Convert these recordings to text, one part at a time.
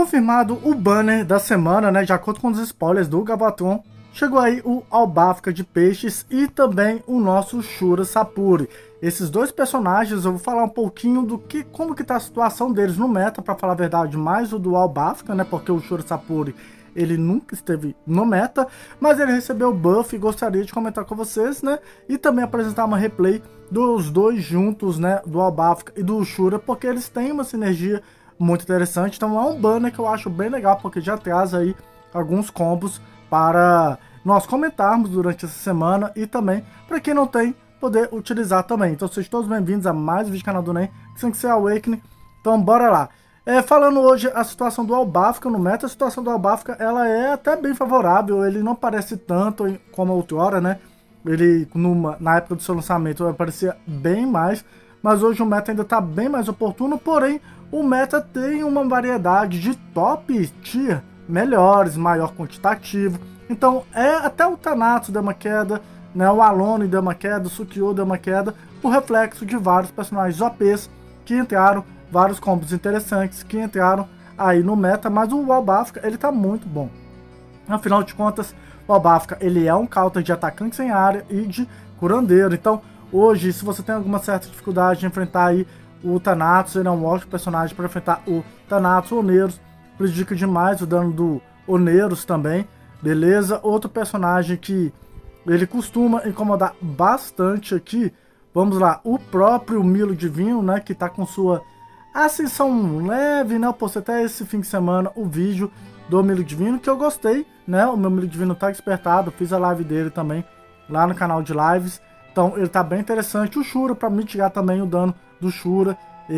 Confirmado o banner da semana, né? De acordo com os spoilers do Galvatron, chegou aí o Albafka de Peixes e também o nosso Shura Sapuri. Esses dois personagens eu vou falar um pouquinho do que, como que tá a situação deles no meta, para falar a verdade, mais o do Albafka, né? Porque o Shura Sapuri ele nunca esteve no meta, mas ele recebeu o buff e gostaria de comentar com vocês, né? E também apresentar uma replay dos dois juntos, né? Do Albafka e do Shura, porque eles têm uma sinergia muito interessante. Então é um banner que eu acho bem legal, porque já traz aí alguns combos para nós comentarmos durante essa semana e também para quem não tem, poder utilizar também. Então sejam todos bem-vindos a mais um vídeo do canal do NEM, que tem que ser Awakening. Então bora lá. Falando hoje a situação do Albafka no meta, a situação do Albafka ela é até bem favorável, ele não parece tanto como a outrora, né? Ele na época do seu lançamento aparecia bem mais, mas hoje o meta ainda está bem mais oportuno, porém o meta tem uma variedade de top tier melhores, maior quantitativo. Então até o Thanatos deu uma queda, né? O Alone deu uma queda, o Sukyo deu uma queda, por reflexo de vários personagens OPs que entraram, vários combos interessantes que entraram aí no meta, mas o Albafka ele tá muito bom. Afinal de contas, o Albafka ele é um counter de atacante sem área e de curandeiro. Então hoje, se você tem alguma certa dificuldade de enfrentar aí o Thanatos, ele é um ótimo personagem para enfrentar o Thanatos. O Oneiros prejudica demais o dano do Oneiros também, beleza? Outro personagem que ele costuma incomodar bastante aqui, vamos lá, o próprio Milo Divino, né, que tá com sua ascensão leve, né? Eu postei até esse fim de semana o vídeo do Milo Divino, que eu gostei, né? O meu Milo Divino tá despertado, fiz a live dele também lá no canal de lives, então ele tá bem interessante. O Shura, para mitigar também o dano do Shura,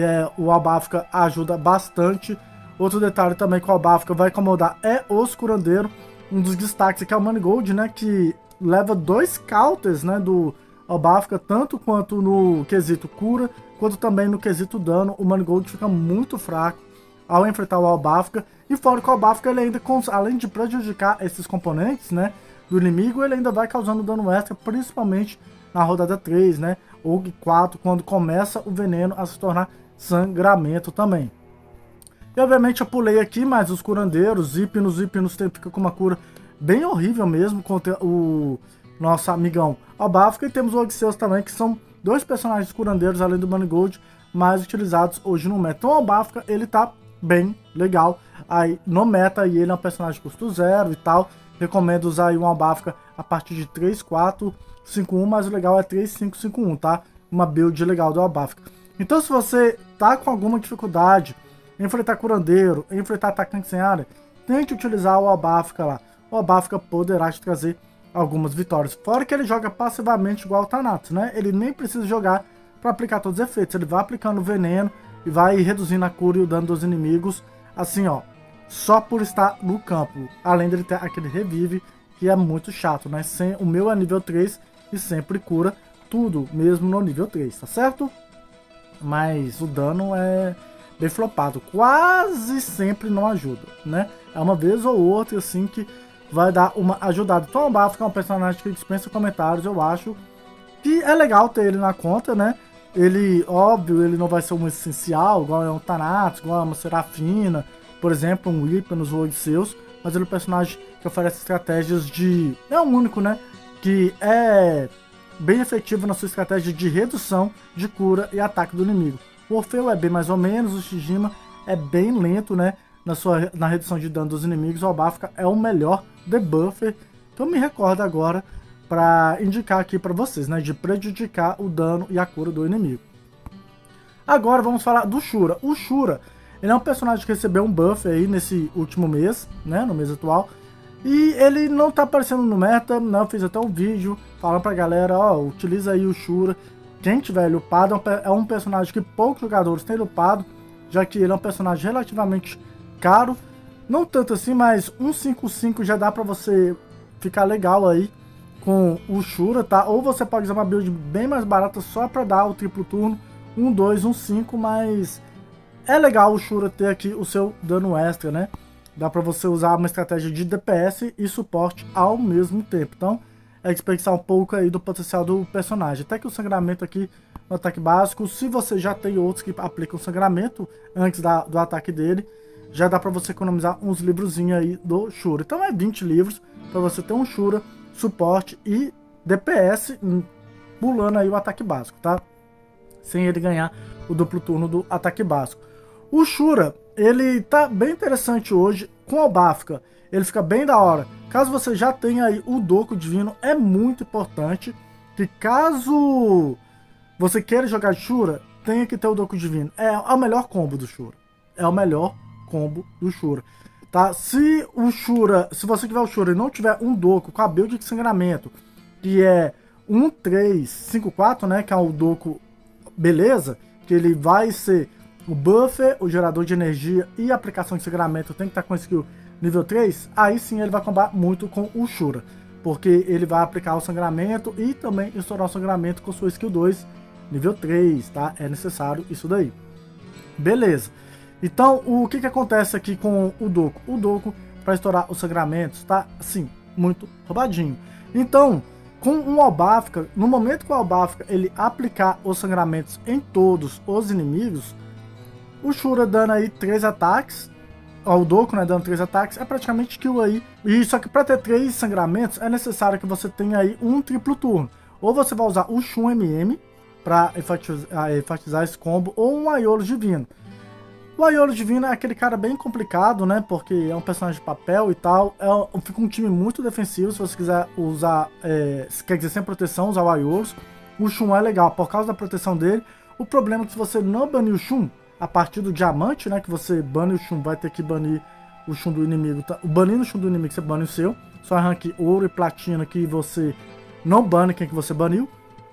o Albafka ajuda bastante. Outro detalhe também que o Albafka vai incomodar é os curandeiros. Um dos destaques aqui é o Manigold, né, que leva 2 counters, né, do Albafka, tanto quanto no quesito cura, quanto também no quesito dano. O Manigold fica muito fraco ao enfrentar o Albafka, e fora que o Albafka ele ainda, além de prejudicar esses componentes, né, do inimigo, ele ainda vai causando dano extra, principalmente na rodada 3, né, ou 4, quando começa o veneno a se tornar sangramento também. E obviamente eu pulei aqui, mas os curandeiros, Hypnos fica com uma cura bem horrível mesmo contra o nosso amigão Albafka, e temos o Odisseus também, que são dois personagens curandeiros, além do Manigold, mais utilizados hoje no meta. Então o Albafka, ele tá bem legal aí no meta, e ele é um personagem custo 0 e tal. Recomendo usar aí um Albafka a partir de 3, 4, 5, 1, mas o legal é 3, 5, 5, 1, tá? Uma build legal do Albafka. Então se você tá com alguma dificuldade em enfrentar curandeiro, em enfrentar atacante sem área, tente utilizar o Albafka lá. O Albafka poderá te trazer algumas vitórias. Fora que ele joga passivamente igual o Thanatos, né? Ele nem precisa jogar para aplicar todos os efeitos. Ele vai aplicando o veneno e vai reduzindo a cura e o dano dos inimigos, assim, ó, só por estar no campo. Além dele ter aquele revive, que é muito chato, né? O meu é nível 3 e sempre cura tudo, mesmo no nível 3, tá certo? Mas o dano é bem flopado. Quase sempre não ajuda, né? É uma vez ou outra, assim, que vai dar uma ajudada. Então o Albafka é um personagem que dispensa comentários. Eu acho que é legal ter ele na conta, né? Ele, óbvio, ele não vai ser um essencial, igual é um Thanatos, igual é uma Serafina, por exemplo, um Hypnos ou Odisseus, mas ele é um personagem que oferece estratégias de... É o único, né? Que é bem efetivo na sua estratégia de redução de cura e ataque do inimigo. O Orfeu é bem mais ou menos, o Shijima é bem lento, né? Na redução de dano dos inimigos. O Albafka é o melhor debuffer que eu me recordo agora para indicar aqui para vocês, né, de prejudicar o dano e a cura do inimigo. Agora vamos falar do Shura. O Shura, ele é um personagem que recebeu um buff aí nesse último mês, né, no mês atual, e ele não tá aparecendo no meta, né? Eu fiz até um vídeo falando pra galera, ó, utiliza aí o Shura, quem tiver ele upado. É um personagem que poucos jogadores têm upado, já que ele é um personagem relativamente caro, não tanto assim, mas 155 já dá pra você ficar legal aí com o Shura, tá? Ou você pode usar uma build bem mais barata só pra dar o triplo turno, 1, 2, 1, 5, mas é legal o Shura ter aqui o seu dano extra, né? Dá pra você usar uma estratégia de DPS e suporte ao mesmo tempo, então é dispensar um pouco aí do potencial do personagem. Até que o sangramento aqui no ataque básico, se você já tem outros que aplicam sangramento antes do ataque dele, já dá pra você economizar uns livrozinhos aí do Shura. Então é 20 livros pra você ter um Shura, suporte e DPS pulando aí o ataque básico, tá? Sem ele ganhar o duplo turno do ataque básico. O Shura, ele tá bem interessante hoje com a Albáfica. Ele fica bem da hora. Caso você já tenha aí o Doku Divino, é muito importante que caso você queira jogar Shura, tenha que ter o Doku Divino. É o melhor combo do Shura. É o melhor combo do Shura. Tá? Se você tiver o Shura e não tiver um Doku com a build de sangramento, que é 1354, né, que é o Doku beleza, que ele vai ser o buffer, o gerador de energia e a aplicação de sangramento tem que estar com skill nível 3, aí sim ele vai combar muito com o Shura, porque ele vai aplicar o sangramento e também estourar o sangramento com sua skill 2 nível 3, tá? É necessário isso daí. Beleza. Então, o que acontece aqui com o Doku? O Doku, para estourar os sangramentos, tá, assim, muito roubadinho. Então, com um Albáfica, no momento que o Albáfica ele aplicar os sangramentos em todos os inimigos, o Shura dando aí 3 ataques, o Doku, né, dando 3 ataques, é praticamente kill aí. E só que para ter 3 sangramentos, é necessário que você tenha aí um triplo turno. Ou você vai usar o Shun MM para enfatizar esse combo, ou um Aiolo Divino. O Aiolo Divino é aquele cara bem complicado, né, porque é um personagem de papel e tal, fica um time muito defensivo se você quiser usar, quer dizer, sem proteção, usar o Aiolos. O Shun é legal por causa da proteção dele. O problema é que se você não banir o Shun, a partir do diamante, né, que você bane o Shun, vai ter que banir o Shun do inimigo. Banindo o Shun do inimigo, você bane o seu. Só rank ouro e platina que você não bane quem que você baniu.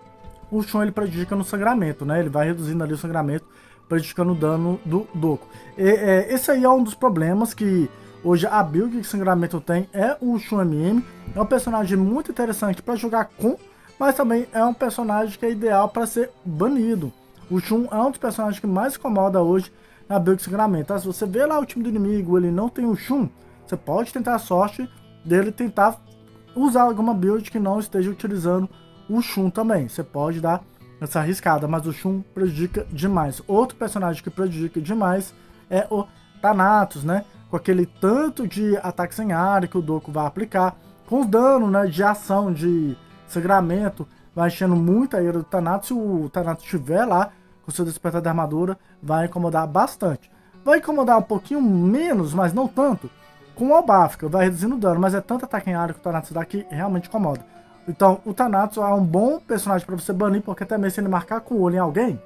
O Shun ele prejudica no sangramento, né? Ele vai reduzindo ali o sangramento, prejudicando o dano do Doku. Esse aí é um dos problemas que hoje a build de sangramento tem, é o Shun MM. É um personagem muito interessante para jogar com, mas também é um personagem que é ideal para ser banido. O Shun é um dos personagens que mais incomoda hoje na build de sangramento. Tá? Se você vê lá o time do inimigo, ele não tem o Shun, você pode tentar a sorte dele tentar usar alguma build que não esteja utilizando o Shun também. Você pode dar essa arriscada, mas o Shun prejudica demais. Outro personagem que prejudica demais é o Thanatos, né? Com aquele tanto de ataques em área que o Doku vai aplicar, com o dano, né, de ação de sangramento, vai enchendo muito a ira do Thanatos. Se o Thanatos estiver lá com o seu despertar de armadura, vai incomodar bastante. Vai incomodar um pouquinho menos, mas não tanto, com o Albáfica, vai reduzindo o dano, mas é tanto ataque em área que o Thanatos dá que realmente incomoda. Então, o Thanatos é um bom personagem para você banir, porque até mesmo se ele marcar com o olho em alguém,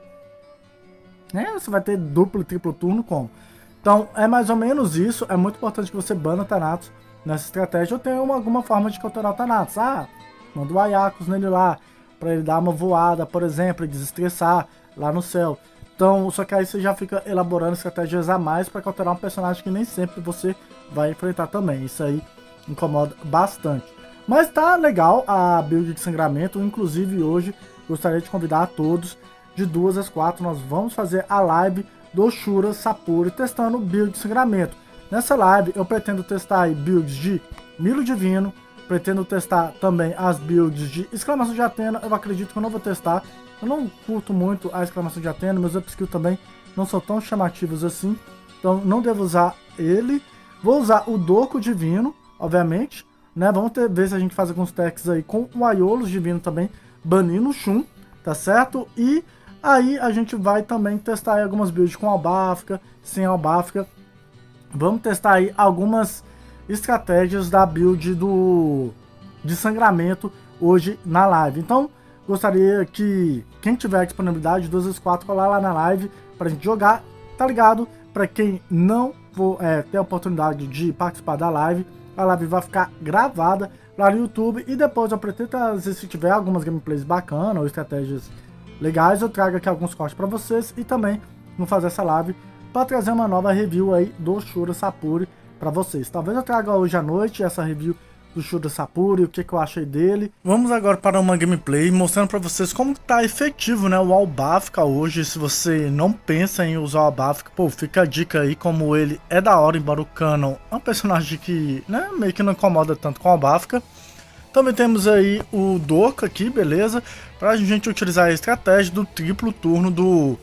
né, você vai ter duplo e triplo turno como. Então, é mais ou menos isso. É muito importante que você bana o Thanatos nessa estratégia. Ou tenha alguma forma de counterar o Thanatos. Manda o Ayakos nele lá, para ele dar uma voada, por exemplo, e desestressar lá no céu. Então, só que aí você já fica elaborando estratégias a mais para counterar um personagem que nem sempre você vai enfrentar também. Isso aí incomoda bastante. Mas tá legal a build de sangramento. Inclusive hoje gostaria de convidar a todos, de 2 às 4 nós vamos fazer a live do Shura Sapuri testando build de sangramento. Nessa live eu pretendo testar aí builds de Milo Divino, pretendo testar também as builds de Exclamação de Athena. Eu acredito que eu não vou testar, eu não curto muito a Exclamação de Athena, meus upskills também não são tão chamativos assim, então não devo usar ele. Vou usar o Doku Divino, obviamente, né? Vamos ver se a gente faz alguns techs aí com o Aiolos Divino também, banindo o Shun, tá certo? E aí a gente vai também testar aí algumas builds com Albáfica, sem Albáfica. Vamos testar aí algumas estratégias da build de sangramento hoje na live. Então, gostaria que quem tiver disponibilidade, 2 às 4, colar lá na live pra gente jogar, tá ligado? Pra quem não for ter a oportunidade de participar da live, a live vai ficar gravada lá no YouTube e depois eu pretendo trazer, se tiver algumas gameplays bacanas ou estratégias legais, eu trago aqui alguns cortes para vocês e também vou fazer essa live para trazer uma nova review aí do Shura Sapuri para vocês. Talvez eu traga hoje à noite essa review do Shura Sapuri, o que eu achei dele. Vamos agora para uma gameplay mostrando para vocês como tá efetivo, né, o Albáfica hoje. Se você não pensa em usar o Albáfica, pô, fica a dica aí como ele é da hora, embora o Canon é um personagem que, né, meio que não incomoda tanto com o Albáfica. Também temos aí o Doku aqui, beleza? Pra gente utilizar a estratégia do triplo turno do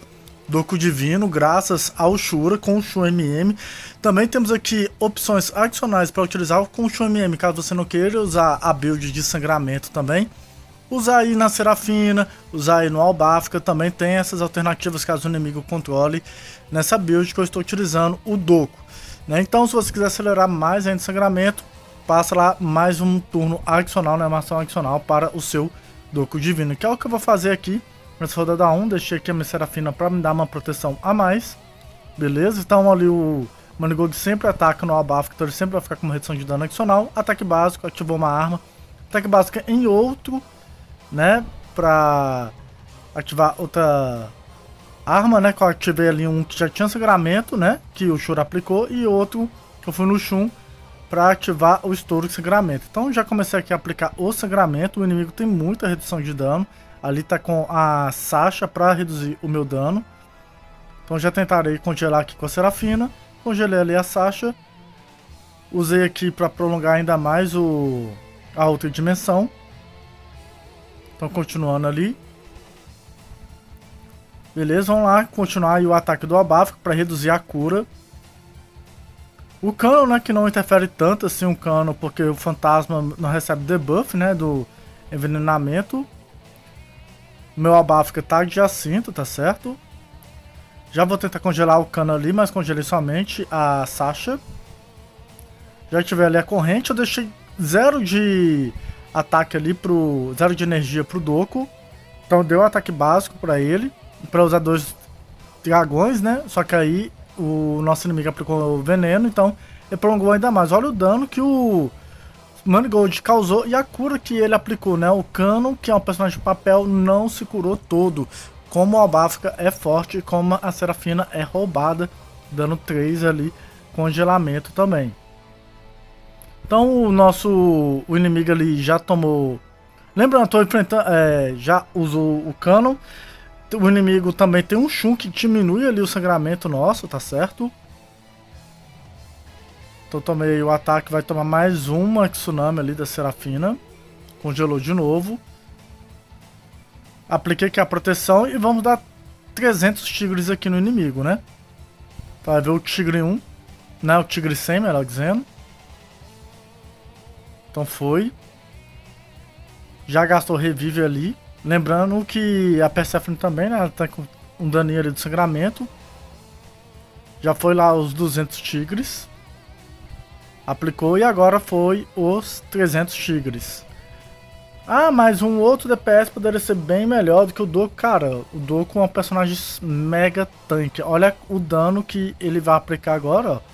Doku Divino, graças ao Shura com o Shu MM. Também temos aqui opções adicionais para utilizar com o Shu MM, caso você não queira usar a build de sangramento também. Usar aí na Serafina, usar aí no Albafka, também tem essas alternativas caso o inimigo controle nessa build que eu estou utilizando o Doku. Né? Então, se você quiser acelerar mais ainda o sangramento, passa lá mais um turno adicional, né, uma ação adicional para o seu Doku Divino, que é o que eu vou fazer aqui nessa rodada 1. Deixei aqui a minha Serafina para me dar uma proteção a mais, beleza? Então ali o Manigold sempre ataca no Albafka, então ele sempre vai ficar com uma redução de dano adicional. Ataque básico, ativou uma arma, ataque básico em outro, né, para ativar outra arma, né, que eu ativei ali um que já tinha sangramento, né, que o Shura aplicou, e outro que eu fui no Shun para ativar o estouro de sangramento. Então já comecei aqui a aplicar o sangramento. O inimigo tem muita redução de dano, ali tá com a Sasha para reduzir o meu dano. Então já tentarei congelar aqui com a Serafina, congelei ali a Sasha, usei aqui para prolongar ainda mais a outra dimensão. Então continuando ali. Beleza, vamos lá continuar aí o ataque do Albafka para reduzir a cura. O cano, né, que não interfere tanto assim o cano, porque o fantasma não recebe debuff, né, do envenenamento. O meu Albafka tá de Jacinto, tá certo? Já vou tentar congelar o cano ali, mas congelei somente a Sasha. Já tive ali a corrente, eu deixei 0 de ataque ali pro 0 de energia pro Doku. Então deu um ataque básico para ele, para usar 2 dragões, né? Só que aí o nosso inimigo aplicou o veneno, então ele prolongou ainda mais. Olha o dano que o Manigold causou e a cura que ele aplicou, né? O Cano, que é um personagem de papel, não se curou todo. Como o Albafka é forte, como a Serafina é roubada, dando 3 ali, congelamento também. Então o inimigo ali já tomou... Lembrando, estou enfrentando, já usou o Canon. O inimigo também tem um Shun que diminui ali o sangramento nosso, tá certo? Então tomei o ataque, vai tomar mais uma Tsunami ali da Serafina. Congelou de novo. Apliquei aqui a proteção e vamos dar 300 tigres aqui no inimigo, né? Vai ver o tigre 1, né? O tigre 100, melhor dizendo. Então foi. Já gastou revive ali. Lembrando que a Persephone também, né? Ela tá com um daninho ali de sangramento. Já foi lá os 200 tigres. Aplicou e agora foi os 300 tigres. Ah, mas um outro DPS poderia ser bem melhor do que o Doku. Cara, o Doku é um personagem mega tanque. Olha o dano que ele vai aplicar agora, ó.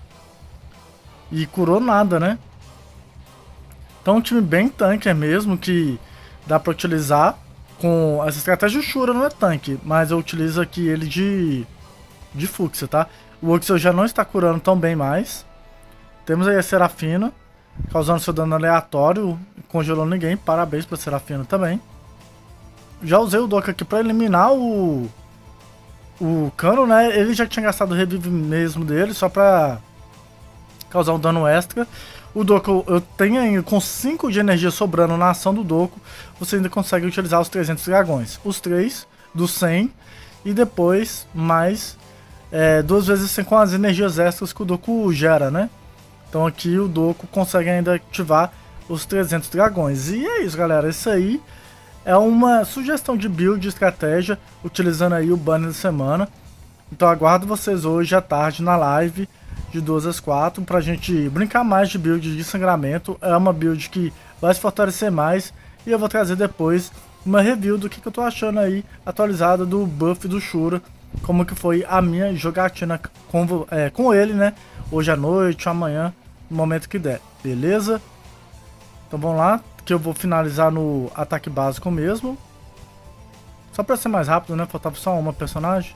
E curou nada, né? Então um time bem tanque mesmo, que dá pra utilizar com essa estratégia. O Shura não é tanque, mas eu utilizo aqui ele de Fuxia, tá? O Uxel já não está curando tão bem mais. Temos aí a Serafina, causando seu dano aleatório, congelou ninguém, parabéns pra Serafina também. Já usei o Doku aqui pra eliminar o Cano, né? Ele já tinha gastado o revive mesmo dele, só pra causar um dano extra. O Doku, eu tenho ainda com 5 de energia sobrando na ação do Doku, você ainda consegue utilizar os 300 dragões. Os 3 do 100 e depois mais 2 vezes 100 com as energias extras que o Doku gera, né? Então aqui o Doku consegue ainda ativar os 300 dragões. E é isso, galera. Isso aí é uma sugestão de build, de estratégia, utilizando aí o banner da semana. Então aguardo vocês hoje à tarde na live de 2 às 4 pra gente brincar mais de build de sangramento. É uma build que vai se fortalecer mais e eu vou trazer depois uma review do que eu tô achando aí atualizada do buff do Shura, como que foi a minha jogatina com ele, né? Hoje à noite, amanhã, no momento que der, beleza? Então vamos lá, que eu vou finalizar no ataque básico mesmo. Só pra ser mais rápido, né? Faltava só uma personagem.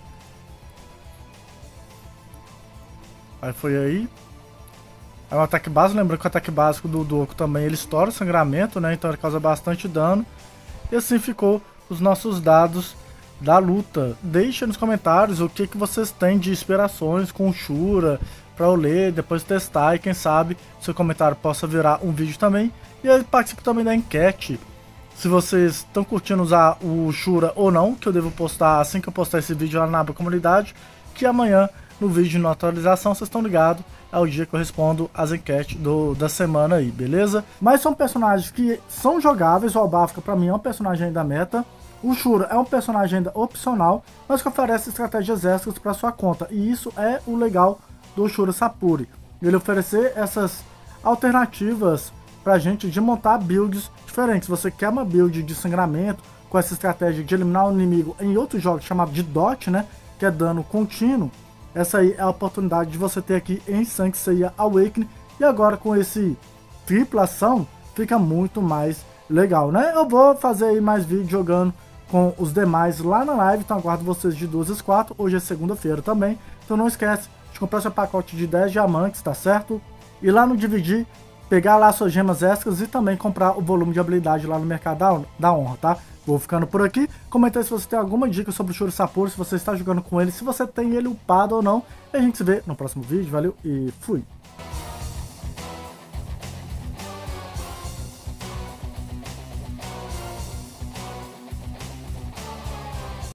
Aí foi aí. Aí o ataque básico, lembrando que o ataque básico do Doku também ele estoura o sangramento, né? Então ele causa bastante dano. E assim ficou os nossos dados da luta. Deixe nos comentários o que vocês têm de inspirações com o Shura para eu ler, depois testar e quem sabe seu comentário possa virar um vídeo também. E aí participe também da enquete se vocês estão curtindo usar o Shura ou não, que eu devo postar assim que eu postar esse vídeo lá na aba comunidade, que amanhã no vídeo de atualização vocês estão ligados, é o dia que eu respondo as enquetes da semana aí, beleza? Mas são personagens que são jogáveis, o Albafka pra mim é um personagem ainda meta, o Shura é um personagem ainda opcional, mas que oferece estratégias extras para sua conta, e isso é o legal do Shura Sapuri, ele oferecer essas alternativas pra gente de montar builds diferentes. Se você quer uma build de sangramento com essa estratégia de eliminar o inimigo em outros jogos chamado de DOT, né, que é dano contínuo, essa aí é a oportunidade de você ter aqui em Saint Seiya Awakening, e agora com esse tripla ação fica muito mais legal, né? Eu vou fazer aí mais vídeos jogando com os demais lá na live, então aguardo vocês de 2 às 4, hoje é segunda-feira também, então não esquece de comprar seu pacote de 10 diamantes, tá certo? E lá no Dividir, pegar lá suas gemas extras e também comprar o volume de habilidade lá no Mercado da Honra, tá? Vou ficando por aqui. Comenta aí se você tem alguma dica sobre o Shura Sapuri, se você está jogando com ele, se você tem ele upado ou não. E a gente se vê no próximo vídeo. Valeu e fui!